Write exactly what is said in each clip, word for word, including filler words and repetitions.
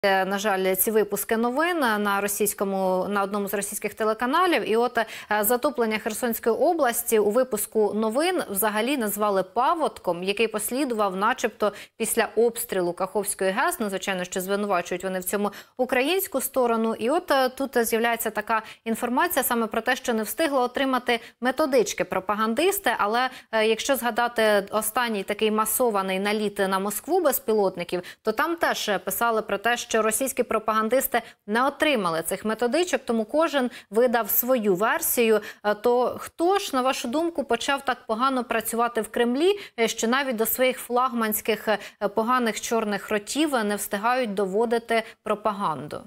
На жаль, ці випуски новин на російському, на одному з російських телеканалів. І от затоплення Херсонської області у випуску новин взагалі назвали паводком, який послідував начебто після обстрілу Каховської ГЕС. Ну, звичайно, що звинувачують вони в цьому українську сторону. І от тут з'являється така інформація саме про те, що не встигли отримати методички пропагандисти. Але якщо згадати останній такий масований наліт на Москву безпілотників, то там теж писали про те, що що російські пропагандисти не отримали цих методичок, тому кожен видав свою версію. То хто ж, на вашу думку, почав так погано працювати в Кремлі, що навіть до своїх флагманських поганих чорних ротів не встигають доводити пропаганду?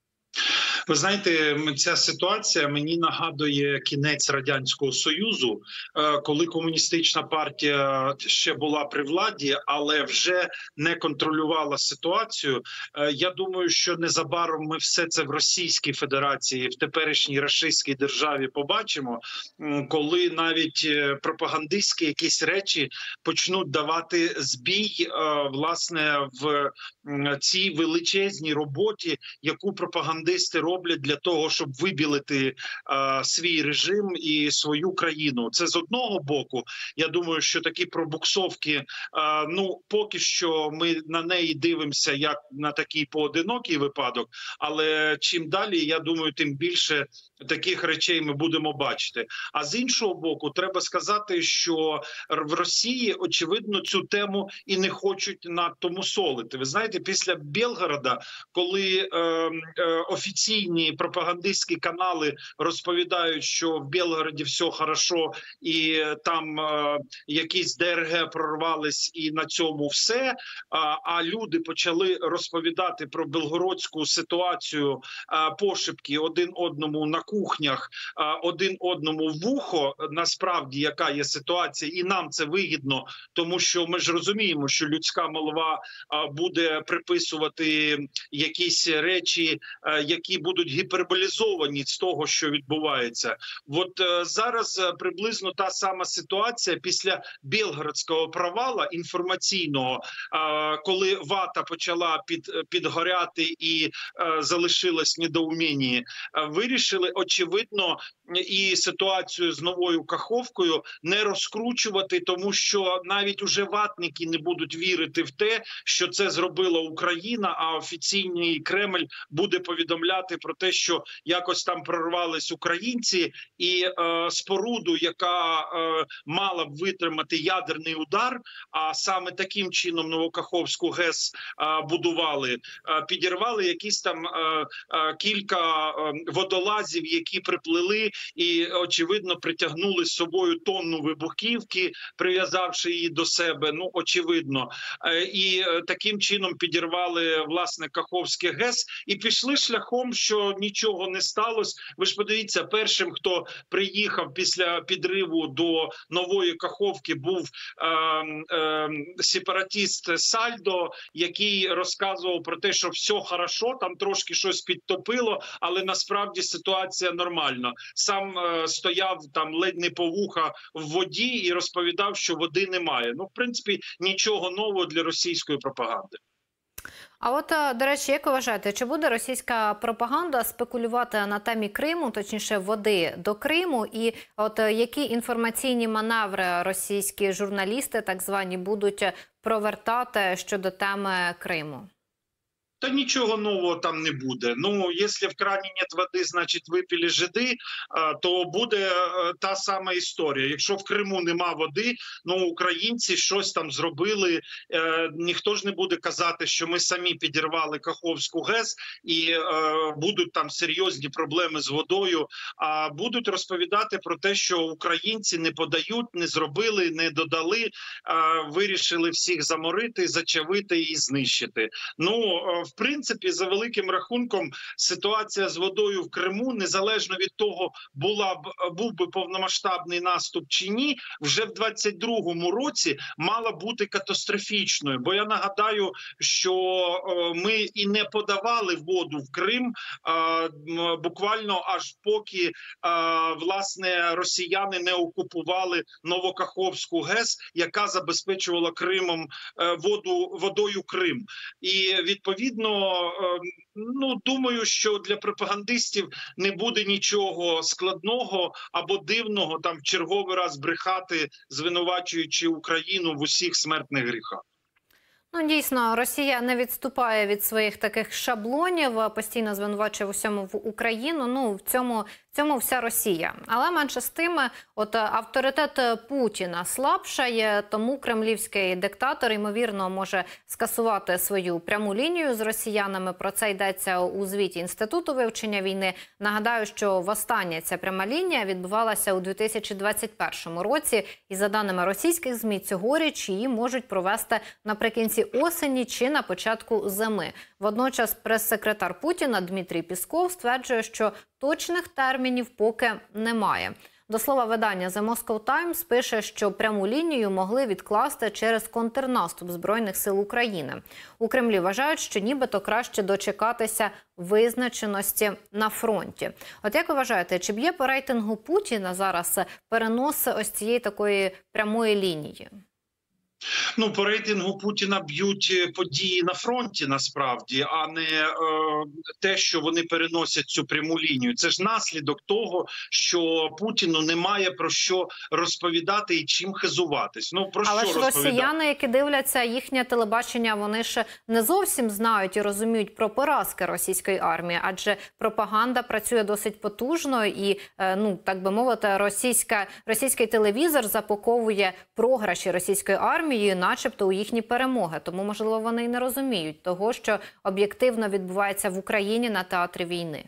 Ви знаєте, ця ситуація мені нагадує кінець Радянського Союзу, коли комуністична партія ще була при владі, але вже не контролювала ситуацію. Я думаю, що незабаром ми все це в Російській Федерації, в теперішній рашистській державі побачимо, коли навіть пропагандистські якісь речі почнуть давати збій, власне, в цій величезній роботі, яку пропагандисти роблять для того, щоб вибілити а, свій режим і свою країну. Це з одного боку. Я думаю, що такі пробуксовки, а, ну, поки що ми на неї дивимося як на такий поодинокий випадок, але чим далі, я думаю, тим більше таких речей ми будемо бачити. А з іншого боку, треба сказати, що в Росії, очевидно, цю тему і не хочуть надто мусолити. Ви знаєте, після Білгорода, коли е, е, офіційні пропагандистські канали розповідають, що в Білгороді все хорошо і там е, якісь ДРГ прорвались і на цьому все, а, а люди почали розповідати про білгородську ситуацію е, пошепки один одному на кухнях, е, один одному в вухо, насправді яка є ситуація, і нам це вигідно, тому що ми ж розуміємо, що людська молва е, буде приписувати якісь речі, е, які будуть гіперболізовані з того, що відбувається. От е, зараз приблизно та сама ситуація після Білгородського провала інформаційного, е, коли вата почала під, підгоряти і е, залишилась в недоумінні, е, вирішили, очевидно, і ситуацію з новою Каховкою не розкручувати, тому що навіть уже ватники не будуть вірити в те, що це зробила Україна, а офіційний Кремль буде повідомляти про те, що якось там прорвались українці, і е, споруду, яка е, мала б витримати ядерний удар, а саме таким чином Новокаховську ГЕС е, будували, е, підірвали якісь там е, е, кілька е, водолазів, які приплили і, очевидно, притягнули з собою тонну вибухівки, прив'язавши її до себе, ну, очевидно. Е, і е, таким чином підірвали, власне, Каховське ГЕС і пішли шляхом, що нічого не сталося. Ви ж подивіться, першим, хто приїхав після підриву до нової Каховки, був е, е, сепаратіст Сальдо, який розказував про те, що все хорошо, там трошки щось підтопило, але насправді ситуація нормальна. Сам е, стояв там ледь не по вуха в воді і розповідав, що води немає. Ну, в принципі, нічого нового для російської пропаганди. А от, до речі, як ви вважаєте, чи буде російська пропаганда спекулювати на темі Криму, точніше води до Криму, і от які інформаційні маневри російські журналісти, так звані, будуть провертати щодо теми Криму? Та нічого нового там не буде. Ну, якщо в крані нет води, значить випили жиди, то буде та сама історія. Якщо в Криму нема води, ну, українці щось там зробили, ніхто ж не буде казати, що ми самі підірвали Каховську ГЕС і будуть там серйозні проблеми з водою, а будуть розповідати про те, що українці не подають, не зробили, не додали, вирішили всіх заморити, зачавити і знищити. Ну, в принципі, за великим рахунком, ситуація з водою в Криму, незалежно від того, була б, був би повномасштабний наступ чи ні, вже в двадцять другому році мала бути катастрофічною. Бо я нагадаю, що ми і не подавали воду в Крим буквально аж поки, власне, росіяни не окупували Новокаховську ГЕС, яка забезпечувала Кримом воду, водою Крим. І, відповідно, відповідно, е, ну думаю, що для пропагандистів не буде нічого складного або дивного там в черговий раз брехати, звинувачуючи Україну в усіх смертних гріхах. Ну, дійсно, Росія не відступає від своїх таких шаблонів, постійно звинувачує в усьому в Україну. Ну, в цьому, в цьому вся Росія. Але менше з тим, от авторитет Путіна слабшає, тому кремлівський диктатор, ймовірно, може скасувати свою пряму лінію з росіянами. Про це йдеться у звіті Інституту вивчення війни. Нагадаю, що востаннє ця пряма лінія відбувалася у дві тисячі двадцять першому році. І за даними російських ЗМІ, цьогоріч її можуть провести наприкінці осені чи на початку зими. Водночас прес-секретар Путіна Дмитрій Пісков стверджує, що точних термінів поки немає. До слова, видання The Moscow Times пише, що пряму лінію могли відкласти через контрнаступ Збройних сил України. У Кремлі вважають, що нібито краще дочекатися визначеності на фронті. От як ви вважаєте, чи б'є по рейтингу Путіна зараз перенос ось цієї такої прямої лінії? Ну, по рейтингу Путіна б'ють події на фронті, насправді, а не е, те, що вони переносять цю пряму лінію. Це ж наслідок того, що Путіну немає про що розповідати і чим хизуватись. Ну, про Але що ж розповідати? Росіяни, які дивляться їхнє телебачення, вони ж не зовсім знають і розуміють про поразки російської армії, адже пропаганда працює досить потужно і, е, ну, так би мовити, російська, російський телевізор запаковує програші російської армії, начебто у їхні перемоги. Тому, можливо, вони і не розуміють того, що об'єктивно відбувається в Україні на театрі війни.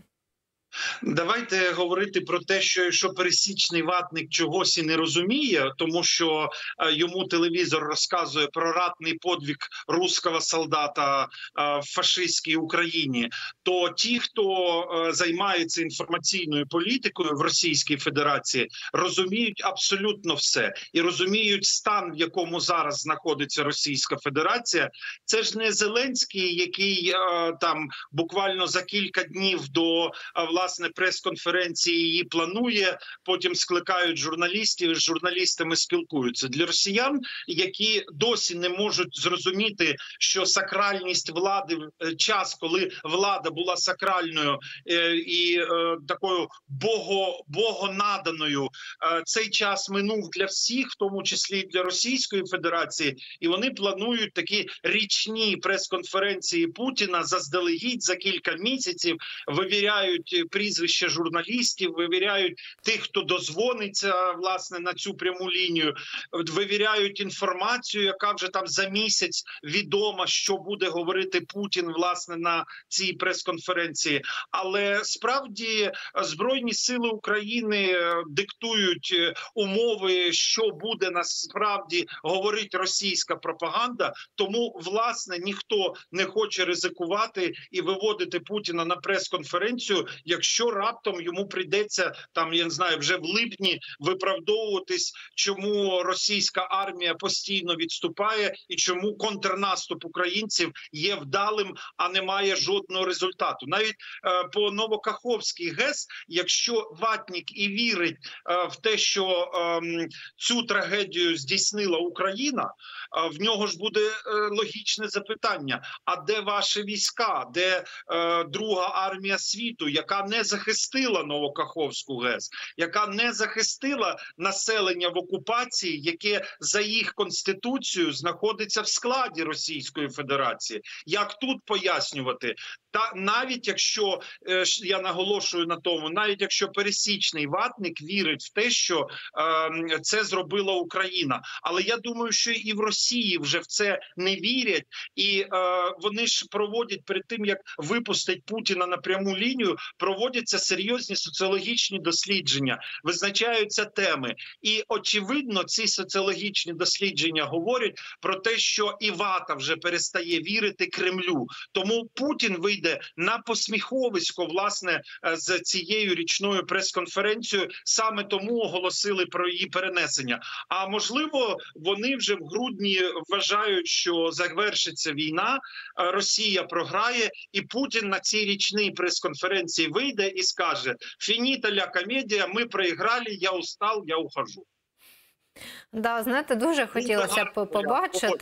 Давайте говорити про те, що якщо пересічний ватник чогось і не розуміє, тому що е, йому телевізор розказує про ратний подвиг руського солдата е, в фашистській Україні, то ті, хто е, займається інформаційною політикою в Російській Федерації, розуміють абсолютно все. І розуміють стан, в якому зараз знаходиться Російська Федерація. Це ж не Зеленський, який е, там буквально за кілька днів до е, власне прес-конференції її планує, потім скликають журналістів, і з журналістами спілкуються. Для росіян, які досі не можуть зрозуміти, що сакральність влади, час, коли влада була сакральною е, і е, такою бого, богонаданою, е, цей час минув для всіх, в тому числі і для Російської Федерації, і вони планують такі річні прес-конференції Путіна заздалегідь за кілька місяців, вивіряють прізвища журналістів, вивіряють тих, хто дозвониться власне на цю пряму лінію, вивіряють інформацію, яка вже там за місяць відома, що буде говорити Путін власне на цій прес-конференції. Але справді Збройні сили України диктують умови, що буде насправді говорити російська пропаганда, тому власне ніхто не хоче ризикувати і виводити Путіна на прес-конференцію, якщо раптом йому прийдеться там, я не знаю, вже в липні виправдовуватись, чому російська армія постійно відступає і чому контрнаступ українців є вдалим, а не має жодного результату. Навіть е, по Новокаховській ГЕС, якщо ватник і вірить е, в те, що е, цю трагедію здійснила Україна, е, в нього ж буде е, логічне запитання: а де ваші війська, де е, друга армія світу, яка не захистила Новокаховську ГЕС, яка не захистила населення в окупації, яке за їх конституцією знаходиться в складі Російської Федерації? Як тут пояснювати? Та навіть якщо, е, я наголошую на тому, навіть якщо пересічний ватник вірить в те, що е, це зробила Україна, але я думаю, що і в Росії вже в це не вірять, і е, вони ж проводять перед тим, як випустить Путіна на пряму лінію, проводяться серйозні соціологічні дослідження, визначаються теми. І очевидно, ці соціологічні дослідження говорять про те, що і вата вже перестає вірити Кремлю. Тому Путін вийде на посміховисько, власне, з цією річною прес-конференцією, саме тому оголосили про її перенесення. А можливо, вони вже в грудні вважають, що завершиться війна, Росія програє, і Путін на цій річній прес-конференції вийде і скаже: «Фініта ля комедія, ми проіграли, я устал, я ухожу». Да, знаєте, дуже хотілося б побачити.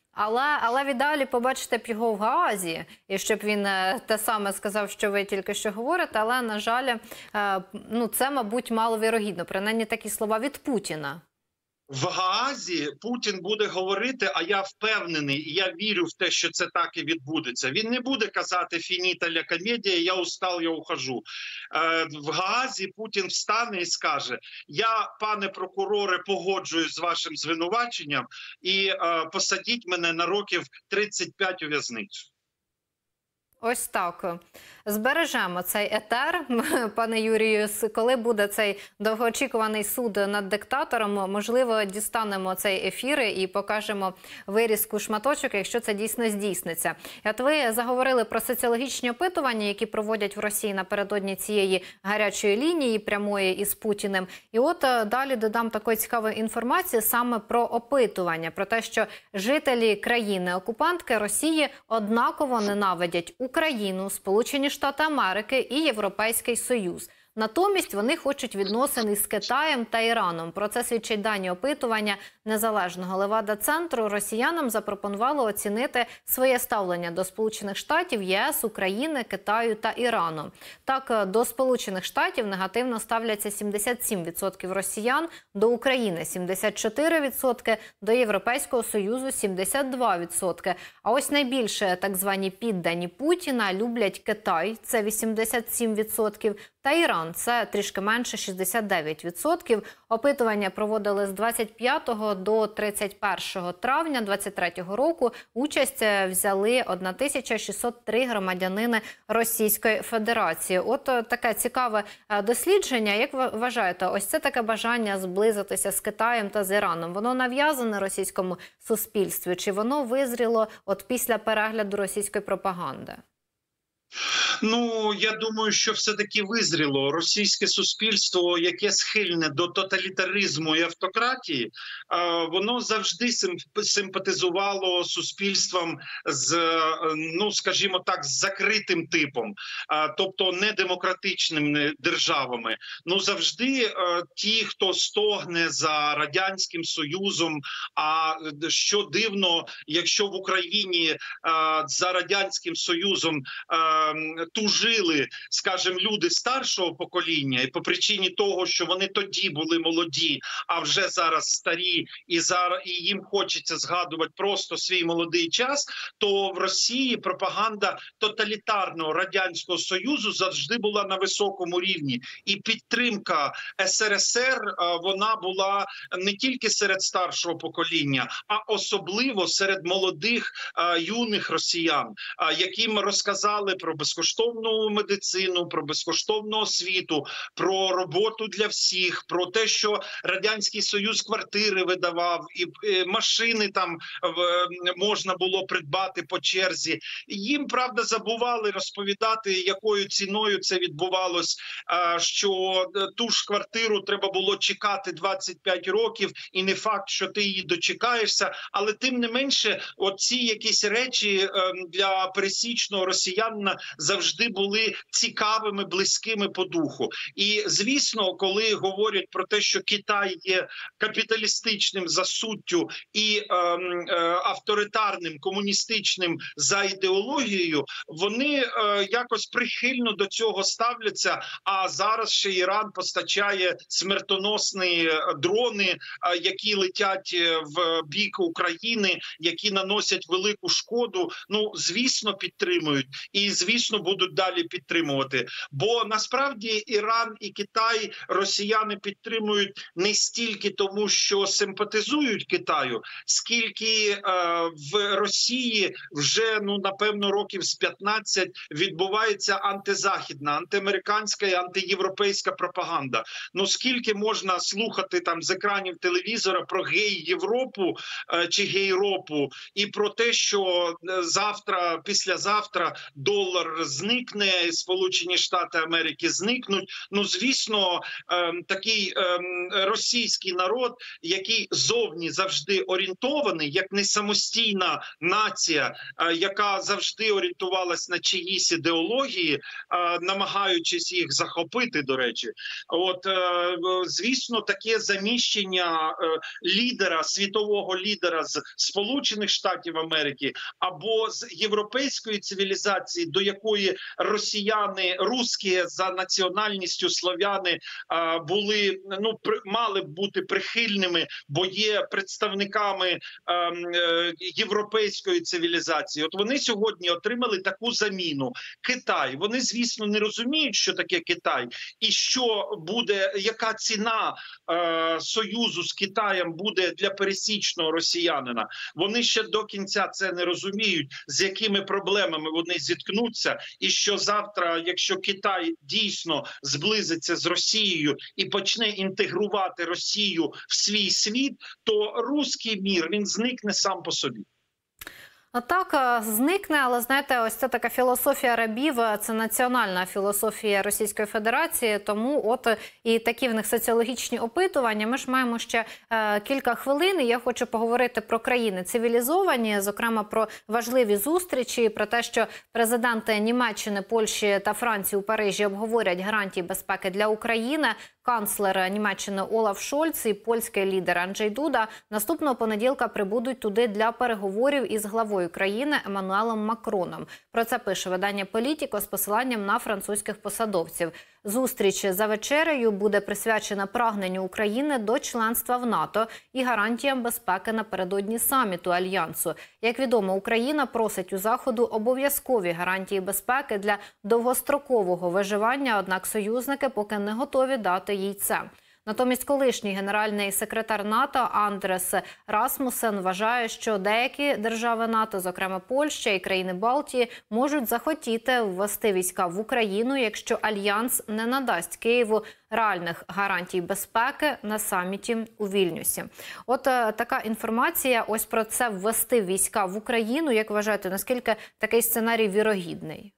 Але, але віддалі побачите б його в Гаазі, і щоб він е, те саме сказав, що ви тільки що говорите, але, на жаль, е, ну, це, мабуть, маловірогідно. Принаймні такі слова від Путіна. В Гаазі Путін буде говорити, а я впевнений, і я вірю в те, що це так і відбудеться. Він не буде казати «фініта ля комедія», «я устал, я ухожу». Е, в Гаазі Путін встане і скаже: «Я, пане прокуроре, погоджуюсь з вашим звинуваченням і е, посадіть мене на років тридцять п'ять у в'язницю». Ось так. Збережемо цей етер, пане Юрію, коли буде цей довгоочікуваний суд над диктатором, можливо, дістанемо цей ефір і покажемо вирізку, шматочок, якщо це дійсно здійсниться. І от ви заговорили про соціологічні опитування, які проводять в Росії напередодні цієї гарячої лінії прямої із Путіним. І от далі додам такої цікавої інформації саме про опитування, про те, що жителі країни-окупантки Росії однаково ненавидять Україну, Сполучені Штати Америки і Європейський Союз. Натомість вони хочуть відносин із Китаєм та Іраном. Про це свідчать дані опитування незалежного Левада-центру. Росіянам запропонувало оцінити своє ставлення до Сполучених Штатів, ЄС, України, Китаю та Ірану. Так, до Сполучених Штатів негативно ставляться сімдесят сім відсотків росіян, до України – сімдесят чотири відсотки, до Європейського Союзу – сімдесят два відсотки. А ось найбільше так звані піддані Путіна люблять Китай – це вісімдесят сім відсотків, та Іран – це трішки менше – шістдесят дев'ять відсотків. Опитування проводили з двадцять п'ятого до тридцять першого травня двадцять третього року. Участь взяли тисяча шістсот три громадянини Російської Федерації. От таке цікаве дослідження. Як ви вважаєте, ось це таке бажання зблизитися з Китаєм та з Іраном, воно нав'язане російському суспільству? Чи воно визріло от після перегляду російської пропаганди? Ну, я думаю, що все-таки визріло російське суспільство, яке схильне до тоталітаризму і автократії, воно завжди симпатизувало суспільствам з, ну, скажімо так, з закритим типом, тобто недемократичними державами. Ну, завжди ті, хто стогне за Радянським Союзом, а що дивно, якщо в Україні за Радянським Союзом тужили, скажімо, люди старшого покоління, і по причині того, що вони тоді були молоді, а вже зараз старі, і зараз і їм хочеться згадувати просто свій молодий час, то в Росії пропаганда тоталітарного Радянського Союзу завжди була на високому рівні. І підтримка ес ер ес ер, вона була не тільки серед старшого покоління, а особливо серед молодих юних росіян, яким розказали про безкоштовну медицину, про безкоштовну освіту, про роботу для всіх, про те, що Радянський Союз квартири видавав, і машини там можна було придбати по черзі. Їм, правда, забували розповідати, якою ціною це відбувалось, що ту ж квартиру треба було чекати двадцять п'ять років, і не факт, що ти її дочекаєшся, але тим не менше, оці якісь речі для пересічного росіянина завжди були цікавими, близькими по духу. І, звісно, коли говорять про те, що Китай є капіталістичним за суттю і е, е, авторитарним, комуністичним за ідеологією, вони е, якось прихильно до цього ставляться, а зараз ще Іран постачає смертоносні дрони, е, які летять в бік України, які наносять велику шкоду. Ну, звісно, підтримують. І, звісно, будуть далі підтримувати. Бо насправді Іран і Китай росіяни підтримують не стільки тому, що симпатизують Китаю, скільки е, в Росії вже, ну, напевно, років з п'ятнадцять відбувається антизахідна, антиамериканська і антиєвропейська пропаганда. Ну, скільки можна слухати там з екранів телевізора про гей-Європу е, чи гейропу і про те, що завтра, післязавтра долар з зникне, Сполучені Штати Америки зникнуть. Ну, звісно, е, такий е, російський народ, який зовні завжди орієнтований, як не самостійна нація, е, яка завжди орієнтувалась на чиїсь ідеології, е, намагаючись їх захопити, до речі. От, е, звісно, таке заміщення е, лідера, світового лідера з Сполучених Штатів Америки або з європейської цивілізації, до якої росіяни, русські за національністю слов'яни були, ну, мали б бути прихильними, бо є представниками європейської цивілізації. От вони сьогодні отримали таку заміну. Китай. Вони, звісно, не розуміють, що таке Китай і що буде, яка ціна союзу з Китаєм буде для пересічного росіянина. Вони ще до кінця це не розуміють, з якими проблемами вони зіткнуться, і що завтра, якщо Китай дійсно зблизиться з Росією і почне інтегрувати Росію в свій світ, то руський мір, він зникне сам по собі. Так, зникне, але, знаєте, ось це така філософія рабів, це національна філософія Російської Федерації, тому от і такі в них соціологічні опитування. Ми ж маємо ще е, кілька хвилин, і я хочу поговорити про країни цивілізовані, зокрема про важливі зустрічі, про те, що президенти Німеччини, Польщі та Франції у Парижі обговорять гарантії безпеки для України. Канцлер Німеччини Олаф Шольц і польський лідер Анджей Дуда наступного понеділка прибудуть туди для переговорів із главою країни Еммануелом Макроном. Про це пише видання «Політіко» з посиланням на французьких посадовців. Зустріч за вечерею буде присвячена прагненню України до членства в НАТО і гарантіям безпеки напередодні саміту Альянсу. Як відомо, Україна просить у Заходу обов'язкові гарантії безпеки для довгострокового виживання, однак союзники поки не готові дати їй це. Натомість колишній генеральний секретар НАТО Андрес Расмусен вважає, що деякі держави НАТО, зокрема Польща і країни Балтії, можуть захотіти ввести війська в Україну, якщо Альянс не надасть Києву реальних гарантій безпеки на саміті у Вільнюсі. От е, така інформація ось про це, ввести війська в Україну. Як вважаєте, наскільки такий сценарій вірогідний?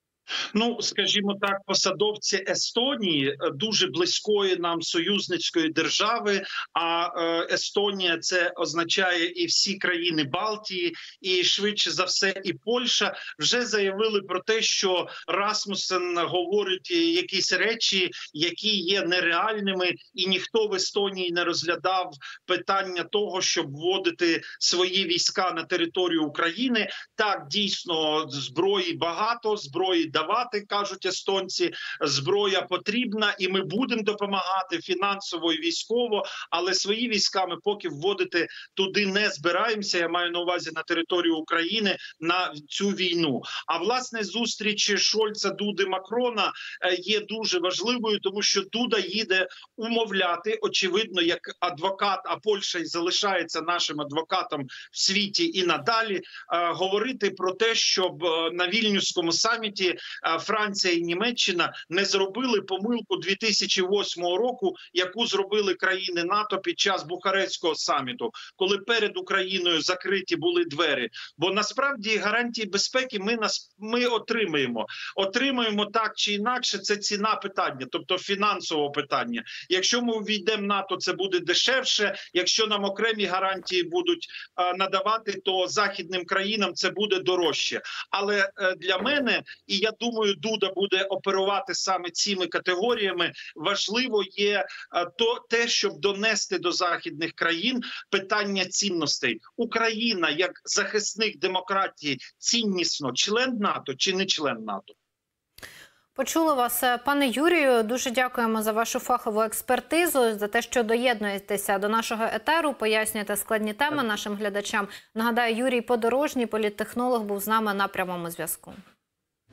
Ну, скажімо так, посадовці Естонії, дуже близької нам союзницької держави, а Естонія – це означає і всі країни Балтії, і швидше за все і Польща, вже заявили про те, що Расмусен говорить якісь речі, які є нереальними, і ніхто в Естонії не розглядав питання того, щоб вводити свої війська на територію України. Так, дійсно, зброї багато, зброї давати, кажуть естонці, зброя потрібна, і ми будемо допомагати фінансово і військово, але свої війська ми поки вводити туди не збираємося, я маю на увазі на територію України, на цю війну. А власне зустріч Шольца, Дуди, Макрона є дуже важливою, тому що Дуда їде умовляти, очевидно, як адвокат, а Польща і залишається нашим адвокатом в світі і надалі, говорити про те, щоб на Вільнюському саміті Франція і Німеччина не зробили помилку дві тисячі восьмого року, яку зробили країни НАТО під час Бухарестського саміту, коли перед Україною закриті були двері. Бо насправді гарантії безпеки ми, нас, ми отримаємо. Отримаємо так чи інакше, це ціна питання, тобто фінансового питання. Якщо ми увійдемо в НАТО, це буде дешевше. Якщо нам окремі гарантії будуть а, надавати, то західним країнам це буде дорожче. Але а, для мене, і я думаю, Дуда буде оперувати саме цими категоріями, важливо є а, то, те, щоб донести до західних країн питання цінностей. Україна, як захисник демократії, ціннісно член НАТО чи не член НАТО? Почули вас, пане Юрію. Дуже дякуємо за вашу фахову експертизу, за те, що доєднуєтеся до нашого етеру, пояснюєте складні теми нашим глядачам. Нагадаю, Юрій Подорожній, політтехнолог, був з нами на прямому зв'язку.